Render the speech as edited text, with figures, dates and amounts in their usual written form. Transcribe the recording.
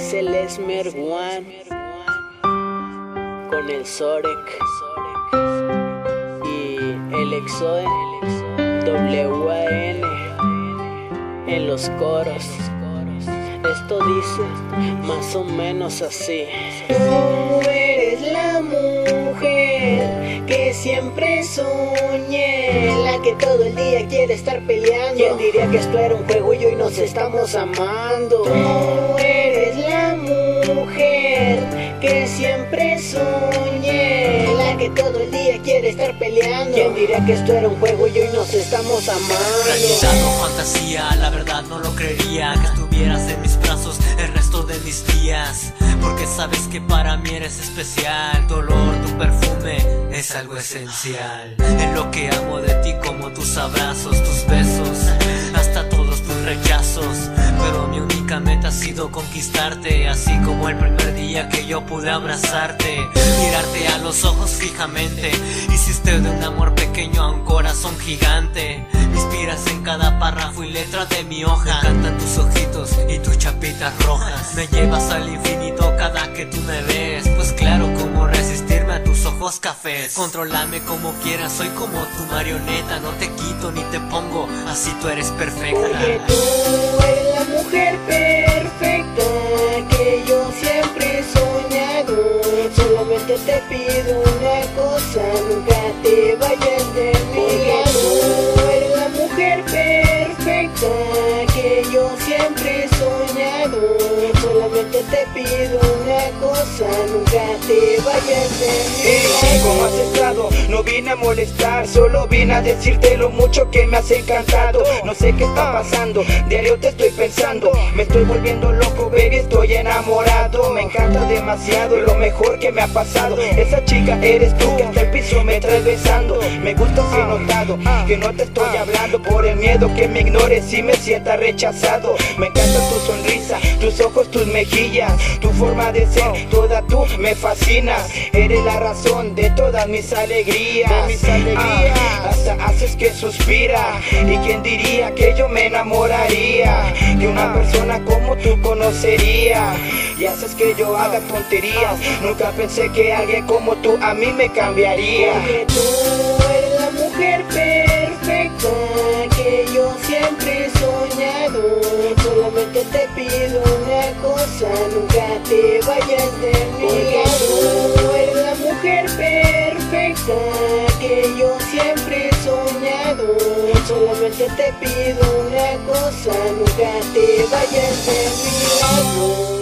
Es el Esmer One con el Zorek y el Exoe WAN en los coros. Esto dice más o menos así: tú eres la mujer que siempre soñé, la que todo el día quiere estar peleando. ¿Quién diría que esto era un juego y hoy nos estamos amando? Tú eres la mujer que siempre soñé, la que todo el día quiere estar peleando. ¿Quién diría que esto era un juego y hoy nos estamos amando? Realidad o fantasía, la verdad no lo creería, que estuvieras en mis brazos el resto de mis días. Porque sabes que para mí eres especial, tu olor, tu perfume es algo esencial. En lo que amo de ti, como tus abrazos, tus besos, hasta todos tus rechazos. Pero mi única meta ha sido conquistarte, así como el primer día que yo pude abrazarte. Mirarte a los ojos fijamente, hiciste de un amor pequeño a un corazón gigante. Me inspiras en cada párrafo y letra de mi hoja. Me encantan tus ojitos y tus chapitas rojas. Me llevas al infinito cada que tú me ves, pues claro, cómo resistirme a tus ojos cafés. Contrólame como quieras, soy como tu marioneta, no te quito ni te pongo, así tú eres perfecta. Porque tú eres la mujer perfecta que yo siempre he soñado. Solamente te pido una cosa, nunca te vayas de mi lado. Tú eres la mujer perfecta que yo siempre he soñado. Solamente te pido una cosa, nunca te vayas de mi lado. ¿Cómo has estado? No vine a molestar, solo vine a decirte lo mucho que me has encantado. No sé qué está pasando, diario te estoy pensando. Me estoy volviendo loco, baby, estoy enamorado. Me encanta demasiado, lo mejor que me ha pasado. Esa chica eres tú que hasta el piso me traes besando. Me gusta si he notado que no te estoy hablando por el miedo que me ignores y me sienta rechazado. Me encanta tu sonrisa, tus ojos, tus mejillas, tu forma de ser, toda tú me fascinas. Eres la razón de todas mis alegrías, hasta haces que suspira. Y quién diría que yo me enamoraría de una persona como tú conocería. Y haces que yo haga tonterías, nunca pensé que alguien como tú a mí me cambiaría. Porque tú eres la mujer perfecta que yo siempre he soñado. Solamente te pido una cosa, nunca te vayas de mi lado. Tú eres la mujer perfecta que yo siempre he soñado. Solamente te pido una cosa, nunca te vayas de mi lado.